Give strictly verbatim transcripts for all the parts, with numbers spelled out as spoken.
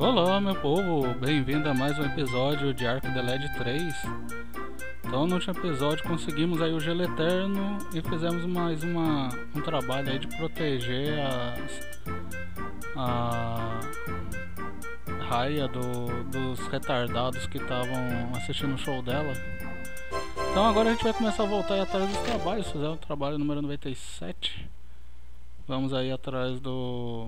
Olá, meu povo, bem-vindo a mais um episódio de Arco The Led três. Então, no último episódio conseguimos aí o gelo eterno e fizemos mais uma, um trabalho aí de proteger a, a raia do, dos retardados que estavam assistindo o show dela. Então agora a gente vai começar a voltar aí atrás dos trabalhos. Fizemos o trabalho número noventa e sete. Vamos aí atrás do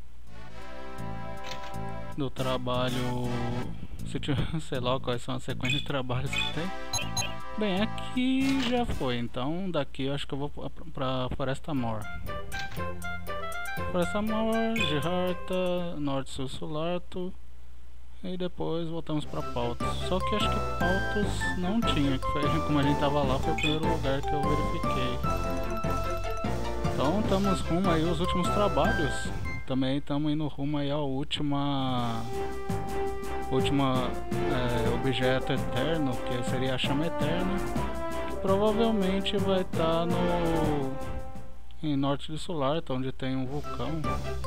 do trabalho, se tiver, sei lá quais são as sequências de trabalhos que tem. Bem, aqui já foi, então daqui eu acho que eu vou pra Floresta Mor. Floresta Mor, Girarta, Norte Sul Sularto. E depois voltamos pra Pautos. Só que acho que Pautos não tinha, que foi como a gente tava lá, foi o primeiro lugar que eu verifiquei. Então estamos rumo aí aos últimos trabalhos. Também estamos indo rumo aí ao última última é, objeto eterno, que seria a chama eterna, que provavelmente vai estar no em Norte de Sularto, onde tem um vulcão.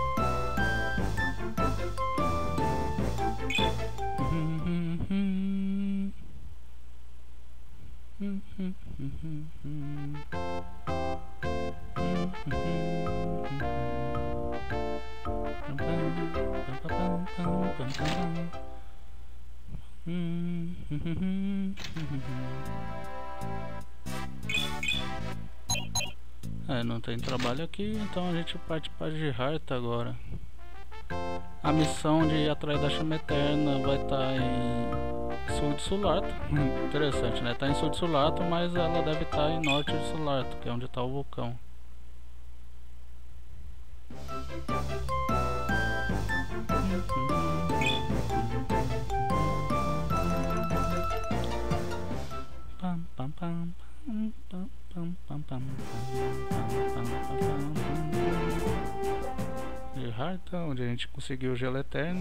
É, não tem trabalho aqui, então a gente parte para Girarta agora. A missão de ir atrás da chama eterna vai estar em sul de Sularto. Interessante, né? Tá em sul de Sularto, mas ela deve estar em norte de Sularto, que é onde está o vulcão. Pam pam pam pam pam pam pam pam pam. Girarta, onde a gente conseguiu o gelo eterno.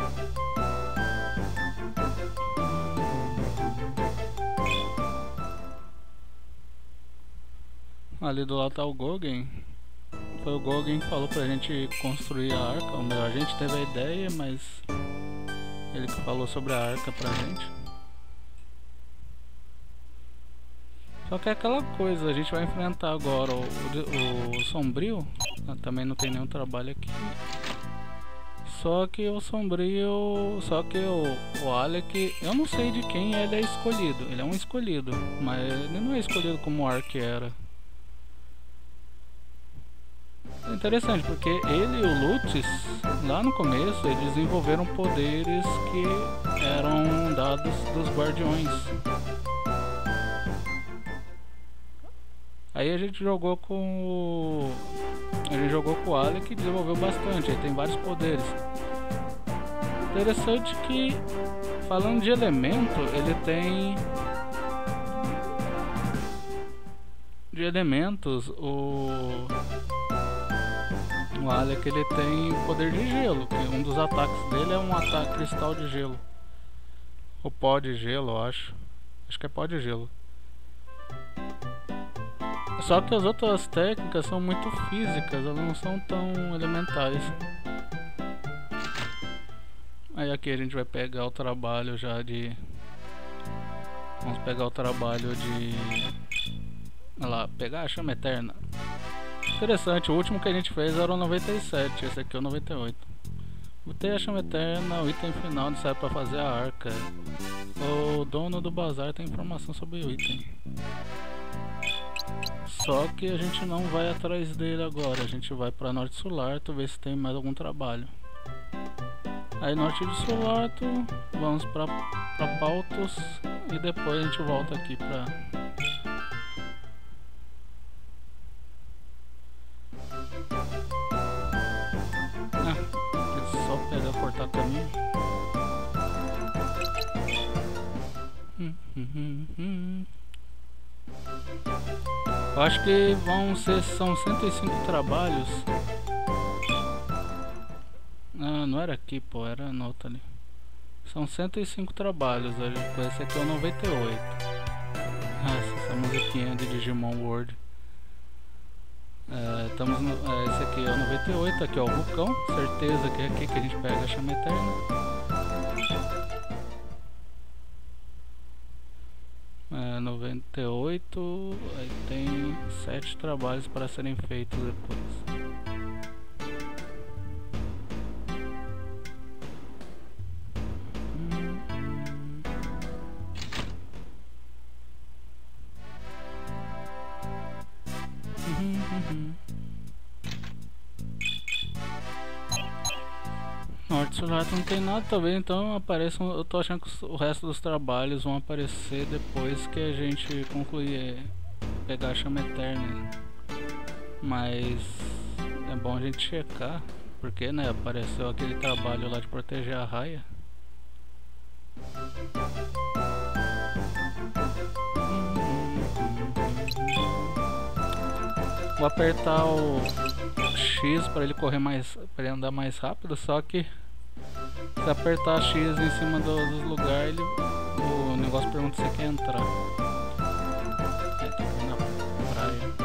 Ali do lado tá o Gogen. Foi o Gogen que falou pra gente construir a arca. Ou melhor, a gente teve a ideia, mas ele que falou sobre a arca pra gente. Só que é aquela coisa, a gente vai enfrentar agora o, o, o Sombrio. Também não tem nenhum trabalho aqui. Só que o Sombrio, só que o, o Alec, eu não sei de quem ele é escolhido. Ele é um escolhido, mas ele não é escolhido como o Ark era. É interessante porque ele e o Lutz, lá no começo, eles desenvolveram poderes que eram dados dos guardiões. Aí a gente jogou com o... a gente jogou com o Alec e desenvolveu bastante, ele tem vários poderes. Interessante que, falando de elemento, ele tem... de elementos, o... o Alec ele tem poder de gelo, que um dos ataques dele é um ataque cristal de gelo. Ou pó de gelo, eu acho. Acho que é pó de gelo. Só que as outras técnicas são muito físicas, elas não são tão elementais. Aí aqui a gente vai pegar o trabalho já de... Vamos pegar o trabalho de... Olha lá, pegar a chama eterna. Interessante, o último que a gente fez era o noventa e sete, esse aqui é o noventa e oito. Botei a chama eterna, o item final serve para fazer a arca. O dono do bazar tem informação sobre o item. Só que a gente não vai atrás dele agora, a gente vai para Norte de Sularto ver se tem mais algum trabalho. Aí Norte de Sularto, vamos para Pautos e depois a gente volta aqui para... Ah, é só pegar, cortar caminho. Hum, hum, hum, hum. Eu acho que vão ser, são cento e cinco trabalhos. Ah, não era aqui, pô, era a nota ali. São cento e cinco trabalhos, esse aqui é o noventa e oito. Nossa, essa musiquinha de Digimon World. É, estamos no, é, esse aqui é o noventa e oito, aqui é o vulcão. Certeza que é aqui que a gente pega a chama eterna. oito, aí tem sete trabalhos para serem feitos depois. Norte Sul não tem nada também, então aparece um, eu tô achando que o resto dos trabalhos vão aparecer depois que a gente concluir é, pegar a chama eterna. Mas é bom a gente checar, porque né, apareceu aquele trabalho lá de proteger a raia. Vou apertar o X para ele correr mais, para ele andar mais rápido, só que se apertar X em cima do, dos lugares, ele, o negócio pergunta se você quer entrar. É, tá aqui na praia.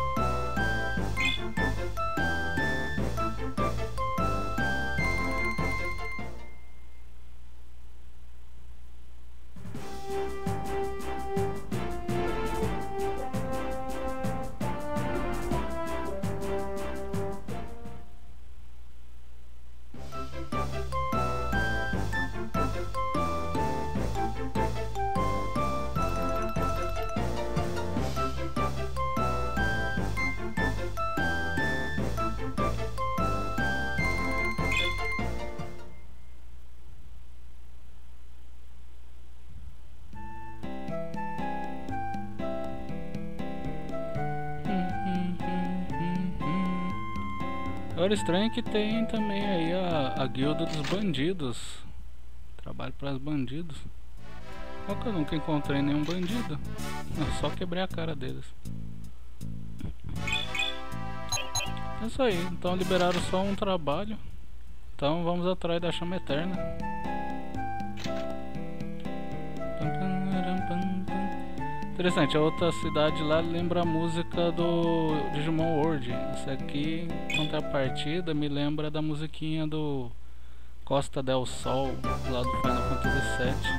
Agora estranho é que tem também aí a, a guilda dos bandidos. Trabalho para os bandidos. Só que eu nunca encontrei nenhum bandido. Eu só quebrei a cara deles. É isso aí, então liberaram só um trabalho. Então vamos atrás da chama eterna. Interessante, a outra cidade lá lembra a música do Digimon World. Essa aqui, em contrapartida, me lembra da musiquinha do Costa del Sol, lá do Final Fantasy sete.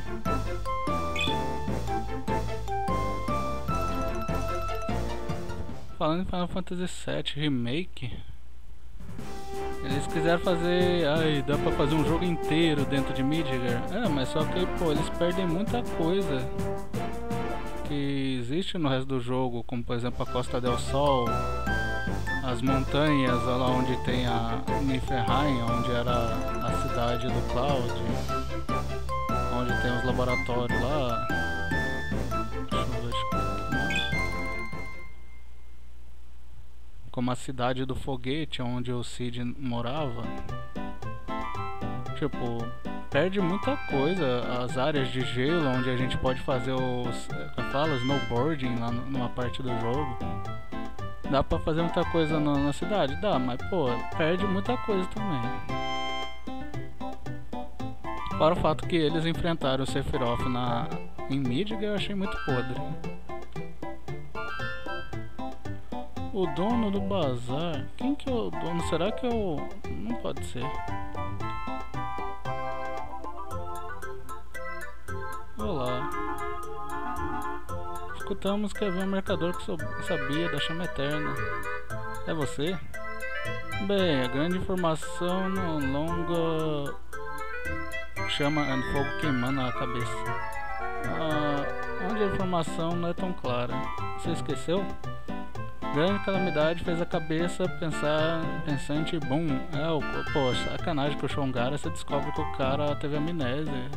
Falando em Final Fantasy sete Remake, eles quiseram fazer... Ai, dá pra fazer um jogo inteiro dentro de Midgar. É, mas só que, pô, eles perdem muita coisa que existe no resto do jogo, como por exemplo a Costa del Sol, as montanhas lá onde tem a Niflheim, onde era a cidade do Cloud, onde tem os laboratórios lá. Deixa eu ver, acho que não. Como a cidade do foguete, onde o Cid morava. Tipo, perde muita coisa. As áreas de gelo onde a gente pode fazer os, como fala, snowboarding lá numa parte do jogo. Dá pra fazer muita coisa na, na cidade? Dá, mas pô, perde muita coisa também. Para o fato que eles enfrentaram o Sephiroth na, em Midgar, eu achei muito podre. O dono do bazar? Quem que é o dono? Será que é o... Não pode ser. Olá. Escutamos que havia um mercador que sabia da chama eterna. É você? Bem, a grande informação no longa chama de fogo queimando a cabeça. Ah, onde a informação não é tão clara. Você esqueceu? Grande calamidade fez a cabeça pensar pensante boom. É, o, pô, sacanagem que o Shongara, você descobre que o cara teve amnésia.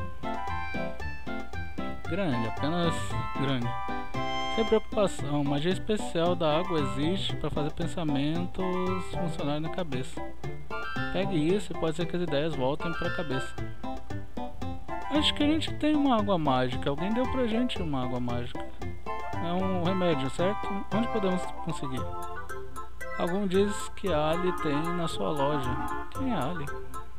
Grande, apenas grande. Sem preocupação, magia especial da água existe para fazer pensamentos funcionarem na cabeça. Pegue isso e pode ser que as ideias voltem para a cabeça. Acho que a gente tem uma água mágica. Alguém deu pra gente uma água mágica. É um remédio, certo? Onde podemos conseguir? Algum diz que a Ali tem na sua loja. Quem é a Ali?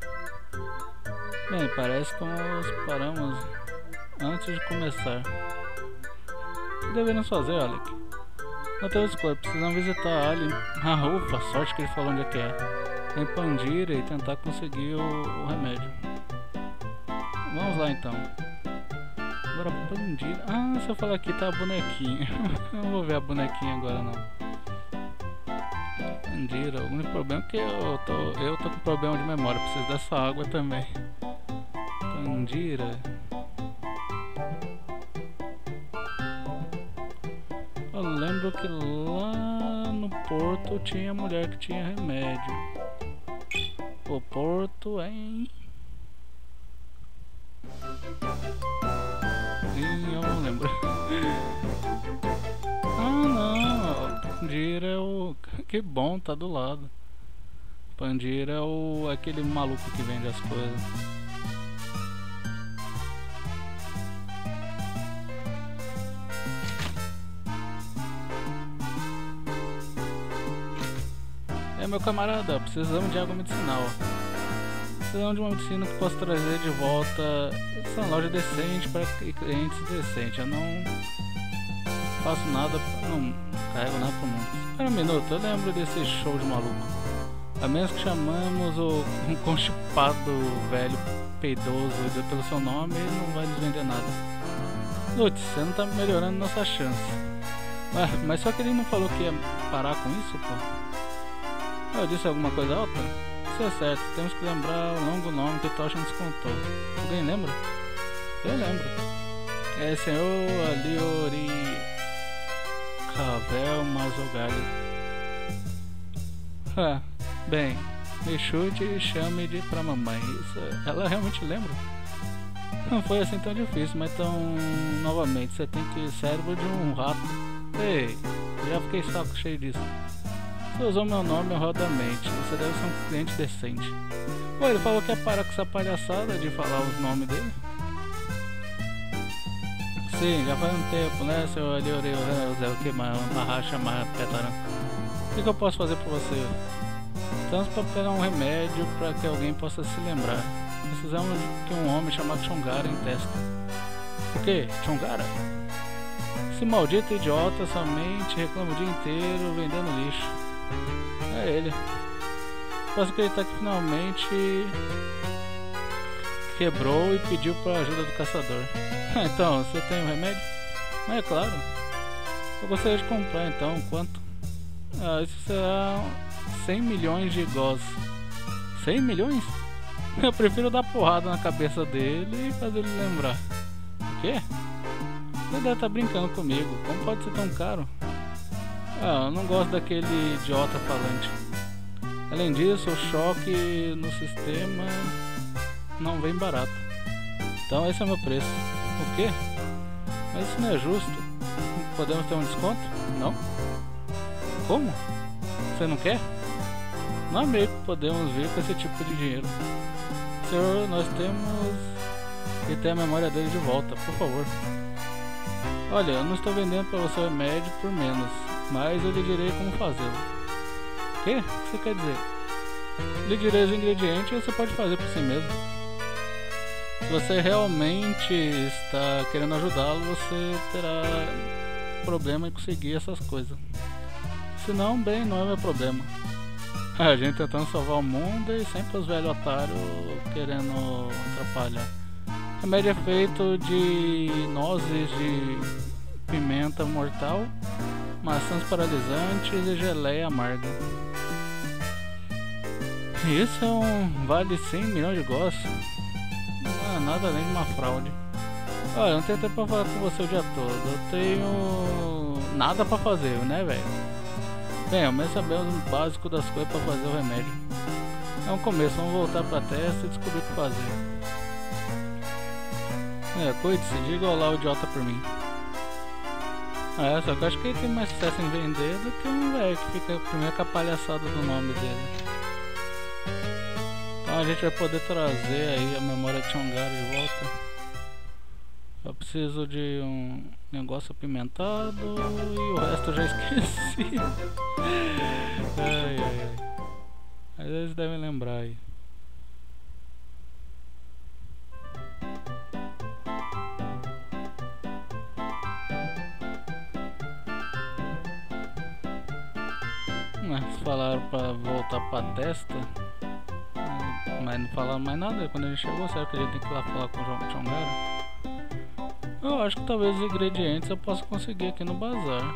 Bem, parece que nós paramos antes de começar. O que devemos fazer, Alec? Não temos escolha, precisamos visitar a Ali. Ah, ufa, sorte que ele falou onde é que é. Em Pandira e tentar conseguir o, o remédio. Vamos lá então. Agora Pandira. Ah, se eu falar aqui tá a bonequinha. Eu não vou ver a bonequinha agora não. Pandira, o único problema é que eu tô, eu tô com problema de memória. Preciso dessa água também. Pandira. Eu lembro que lá no porto tinha mulher que tinha remédio. O porto, hein? Sim, eu não lembro. Ah, não. Pandira é o... Que bom, tá do lado. Pandira é o... aquele maluco que vende as coisas. É, meu camarada, precisamos de água medicinal. Precisamos de uma medicina que possa trazer de volta essa loja decente para clientes decentes. Eu não faço nada, não carrego nada pro mundo. Espera um minuto, eu lembro desse show de maluco. A menos que chamamos o um constipado velho peidoso pelo seu nome, ele não vai nos vender nada. Lutz, você não tá melhorando nossa chance. Mas, mas só que ele não falou que ia parar com isso, pô. Eu disse alguma coisa alta? Isso é certo, temos que lembrar o longo nome que Tocha nos contou. Alguém lembra? Eu lembro. É senhor Aliori Cavel Mazogali. Ah, bem, me chute e chame de pra mamãe. Isso, ela realmente lembra? Não foi assim tão difícil, mas tão... Novamente, você tem que cérebro de um rato. Ei, já fiquei saco cheio disso. Você usou meu nome honradamente, você deve ser um cliente decente. Pô, ele falou que ia parar com essa palhaçada de falar os nomes dele. Sim, já faz um tempo, né, seu Alioreu, o que mais, Barracha, mais Petaran. O que, que eu posso fazer por você? Estamos para pegar um remédio para que alguém possa se lembrar. Precisamos que um homem chamado Chongara em testa. O que? Chongara? Esse maldito idiota somente reclama o dia inteiro vendendo lixo. É ele. Posso acreditar que finalmente quebrou e pediu para a ajuda do caçador. Então, você tem um remédio? É claro. Eu gostaria de comprar então. Quanto? Ah, isso será cem milhões de gós. cem milhões? Eu prefiro dar porrada na cabeça dele e fazer ele lembrar. O quê? Você deve estar brincando comigo. Como pode ser tão caro? Ah, eu não gosto daquele idiota falante. Além disso, o choque no sistema não vem barato. Então esse é o meu preço. O quê? Mas isso não é justo. Podemos ter um desconto? Não? Como? Você não quer? Não é meio que podemos vir com esse tipo de dinheiro. Senhor, nós temos que ter a memória dele de volta, por favor. Olha, eu não estou vendendo para você o remédio por menos, mas eu lhe direi como fazê-lo. O quê? O que você quer dizer? Lhe direi os ingredientes e você pode fazer por si mesmo. Se você realmente está querendo ajudá-lo, você terá problema em conseguir essas coisas. Se não, bem, não é meu problema. A gente tentando salvar o mundo e sempre os velhos otários querendo atrapalhar. O remédio é feito de nozes de pimenta mortal, maçãs paralisantes e geleia amarga. Isso é um vale cem milhões de gós. Não é nada além de uma fraude. Olha, eu não tenho tempo pra falar com você o dia todo. Eu tenho nada pra fazer, né, velho? Bem, ao menos sabemos o básico das coisas pra fazer o remédio. É um começo, vamos voltar pra testa e descobrir o que fazer. É, cuide-se, diga olá o idiota por mim. É, só que eu acho que ele tem mais sucesso em vender do que um velho que fica primeiro com a palhaçada do nome dele. Então a gente vai poder trazer aí a memória de Chongara de volta. Eu preciso de um negócio apimentado e o resto eu já esqueci. Ai, ai, ai. Mas eles devem lembrar aí. Mas falaram pra voltar pra testa, mas não falaram mais nada. Quando a gente chegou, será que a gente tem que ir lá falar com o Chongara? Eu acho que talvez os ingredientes eu possa conseguir aqui no bazar.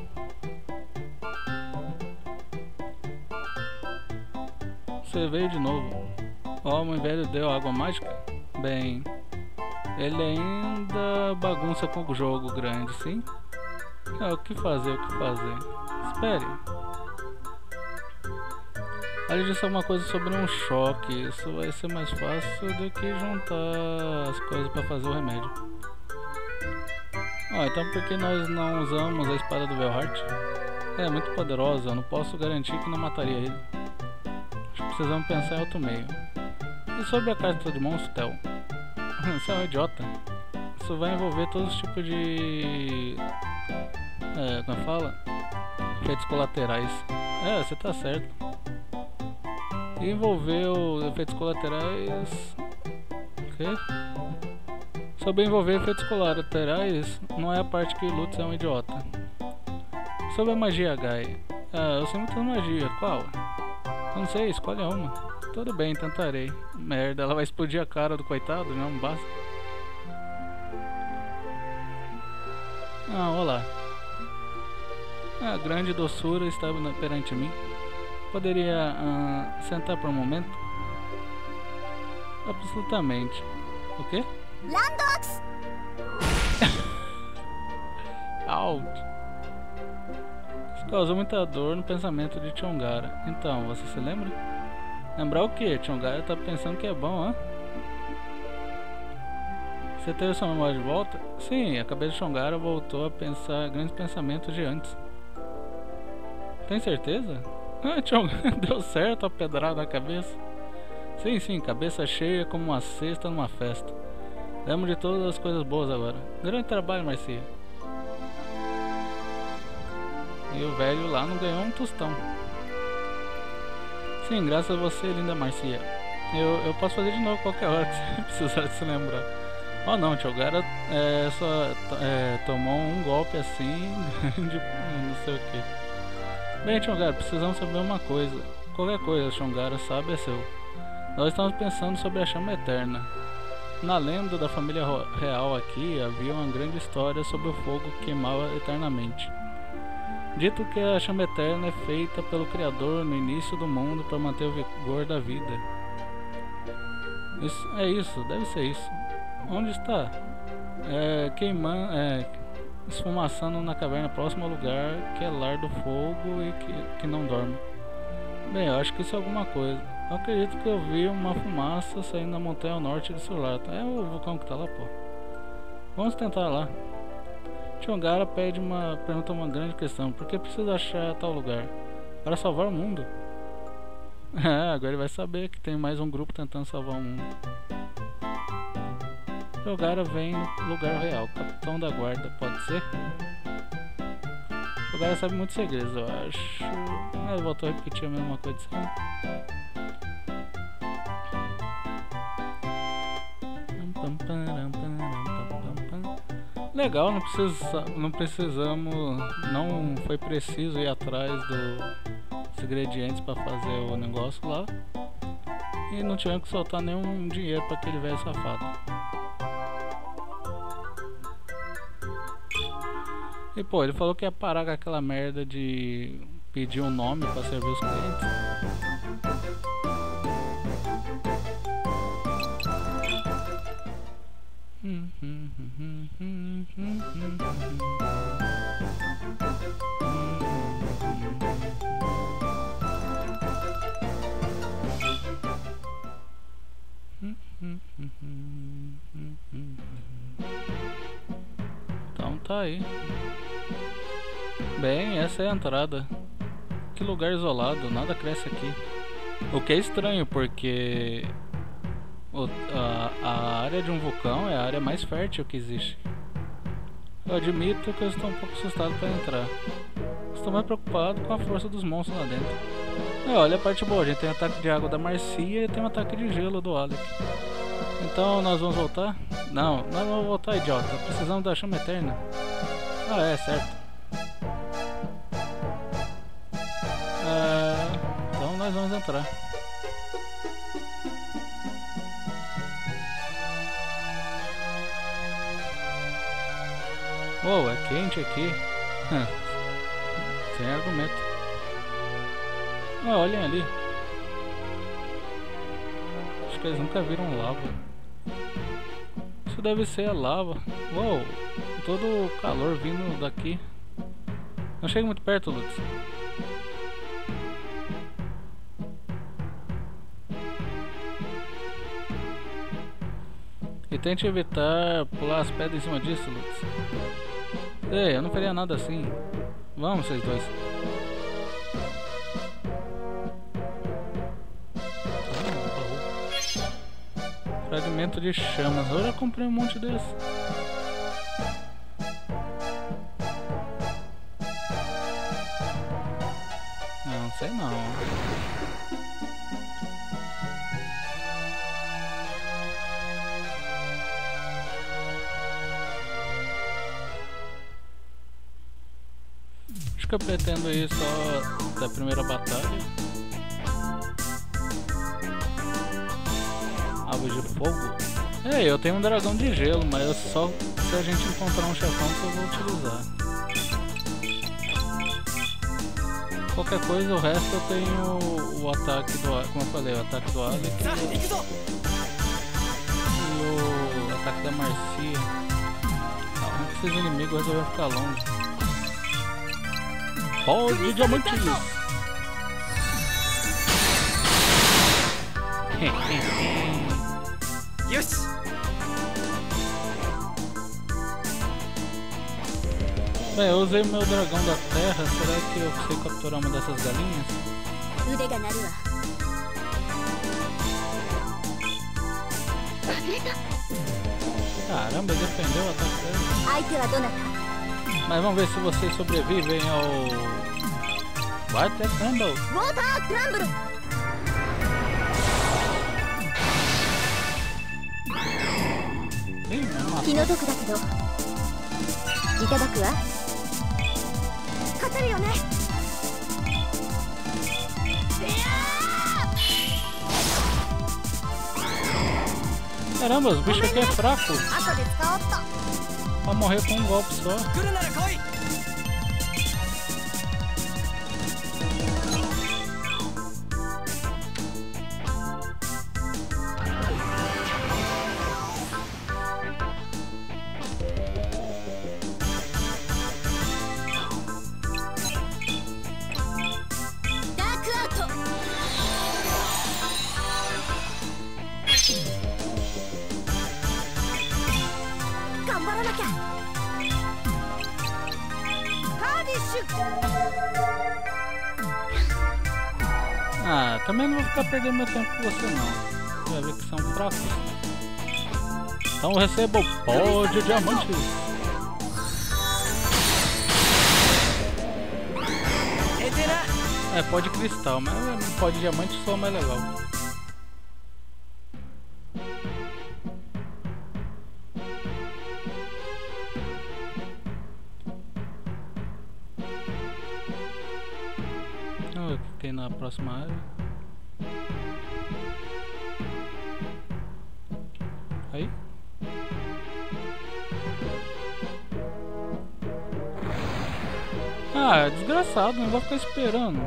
Você veio de novo. O homem velho deu água mágica? Bem, ele ainda bagunça com o jogo grande, sim? É, o que fazer, o que fazer? Espere. Ele disse alguma coisa sobre um choque. Isso vai ser mais fácil do que juntar as coisas para fazer o remédio. Ah, então por que nós não usamos a espada do Velhart? É muito poderosa, eu não posso garantir que não mataria ele. Acho que precisamos pensar em outro meio. E sobre a carta de Monstel? Você é um idiota. Isso vai envolver todos os tipos de... É, como fala? Efeitos colaterais. É, você tá certo. E envolveu efeitos colaterais... O quê? Sobre envolver efeitos colaterais, não é a parte que Lutz é um idiota. Sobre a magia Gaia. Ah, eu sei muitas magias. Qual? Eu não sei, escolhe uma. Tudo bem, tentarei. Merda, ela vai explodir a cara do coitado, não basta. Ah, olá. A grande doçura estava perante mim. Poderia uh, sentar por um momento? Absolutamente. O quê? Landox! Out. Isso causou muita dor no pensamento de Chongara. Então, você se lembra? Lembrar o que? Chongara tá pensando que é bom, hã? Você teve sua memória de volta? Sim, a cabeça de Chongara voltou a pensar grandes pensamentos de antes. Tem certeza? Ah, Chongara, deu certo a pedrada na cabeça. Sim, sim, cabeça cheia como uma cesta numa festa. Lembro de todas as coisas boas agora. Grande trabalho, Marcia. E o velho lá não ganhou um tostão. Sim, graças a você, linda Marcia. Eu, eu posso fazer de novo qualquer hora que você precisar de se lembrar. Oh não, Chongara é, só é, tomou um golpe assim de não sei o que. Bem, Chongara, precisamos saber uma coisa. Qualquer coisa, Chongara sabe é seu. Nós estamos pensando sobre a chama eterna. Na lenda da família real aqui havia uma grande história sobre o fogo que queimava eternamente. Dito que a chama eterna é feita pelo Criador no início do mundo para manter o vigor da vida. Isso, é isso, deve ser isso. Onde está? É, queimando, é, esfumaçando na caverna próxima ao lugar que é lar do fogo e que, que não dorme. Bem, eu acho que isso é alguma coisa. Eu acredito que eu vi uma fumaça saindo da montanha ao norte de Sulata. É o vulcão que tá lá, pô. Vamos tentar lá. Chongara pede uma, pergunta uma grande questão. Por que precisa achar tal lugar? Para salvar o mundo? É, agora ele vai saber que tem mais um grupo tentando salvar o mundo. Chongara vem no lugar real. Capitão da guarda, pode ser? Chongara sabe muitos segredos, eu acho. Ah, ele voltou a repetir a mesma coisa de sempre. Legal, não, precisa, não precisamos, não foi preciso ir atrás dos ingredientes para fazer o negócio lá. E não tivemos que soltar nenhum dinheiro para aquele velho safado. E pô, ele falou que ia parar com aquela merda de pedir um nome para servir os clientes. Então tá aí. Bem, essa é a entrada. Que lugar isolado, nada cresce aqui. O que é estranho, porque o, a, a área de um vulcão é a área mais fértil que existe. Eu admito que eu estou um pouco assustado para entrar. Estou mais preocupado com a força dos monstros lá dentro. É, olha a parte boa, a gente tem ataque de água da Marcia e tem um ataque de gelo do Alec. Então nós vamos voltar? Não, nós vamos voltar, idiota. Precisamos da chama eterna. Ah, é, certo. É, então nós vamos entrar. Oh, é quente aqui. Sem argumento. Ah, olhem ali. Acho que eles nunca viram lava. Isso deve ser a lava. Uou, todo o calor vindo daqui. Não chega muito perto, Lutz. E tente evitar pular as pedras em cima disso, Lutz. Ei, eu não faria nada assim. Vamos, vocês dois. Fragmento de chamas. Eu já comprei um monte desse. Não sei não. Acho que eu pretendo ir só da primeira batalha. Aves de fogo. É, eu tenho um dragão de gelo, mas é só se a gente encontrar um chefão que eu vou utilizar. Qualquer coisa, o resto eu tenho o ataque do, como eu falei, o ataque do Alec e o ataque da Marcia. Ah, que esses inimigos resolveram ficar longe. Pó de diamantes! Yoshi! Bem, eu usei meu dragão da terra, será que eu sei capturar uma dessas galinhas? Caramba, ele defendeu o ataque dele. Mas vamos ver se vocês sobrevivem ao... Water Crumble! Water Crumble! Ih, mas matou. 気の毒だけどいただくわ勝てるよね Caramba, os bichos aqui é fraco. 後で使おうっと Pra morrer com um golpe só. 来るなら来いダークアウト 頑張らなきゃ カーディッシュ Ah, também não vou ficar perdendo meu tempo com você não. Vai ver que são fracos. Então receba o pó de diamantes. É pó de cristal, mas o pó de diamante só é mais legal. Vamos ver o que tem na próxima área. Aí. Ah, é desgraçado, não vou ficar esperando.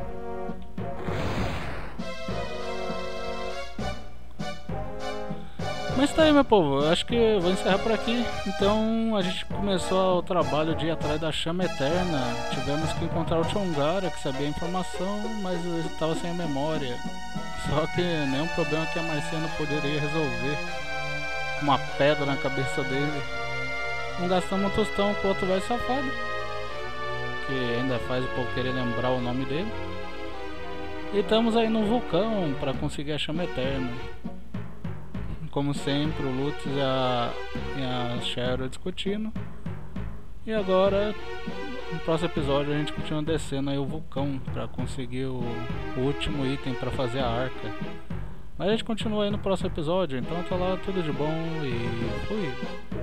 Mas tá aí, meu povo, eu acho que eu vou encerrar por aqui. Então a gente começou o trabalho de ir atrás da chama eterna. Tivemos que encontrar o Chongara, que sabia a informação, mas ele estava sem a memória. Só que nenhum problema que a Marcia não poderia resolver. Uma pedra na cabeça dele. Não gastamos um tostão com o outro velho safado, que ainda faz o povo querer lembrar o nome dele. E estamos aí no vulcão para conseguir a chama eterna. Como sempre, o Lutz e a, e a Cheryl discutindo. E agora, no próximo episódio, a gente continua descendo aí o vulcão para conseguir o, o último item para fazer a arca. Mas a gente continua aí no próximo episódio, então tá lá, tudo de bom e fui!